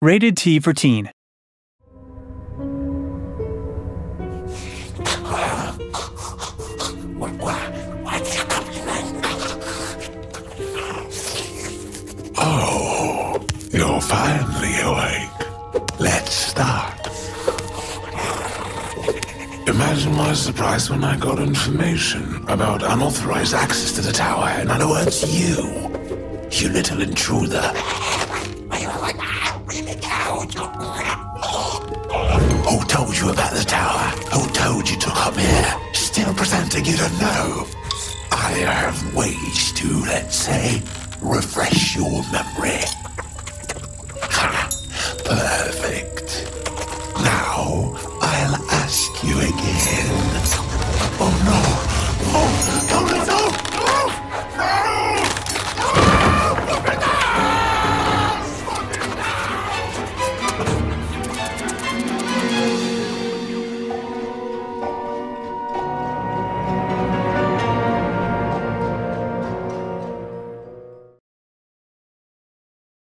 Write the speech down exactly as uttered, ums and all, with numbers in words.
Rated T for Teen. Oh, you're finally awake. Let's start. Imagine my surprise when I got information about unauthorized access to the tower. In other words, you. You little intruder. Who told you about the tower? Who told you to come here? Still pretending you don't know. I have ways to, let's say, refresh your memory. Ha! Perfect.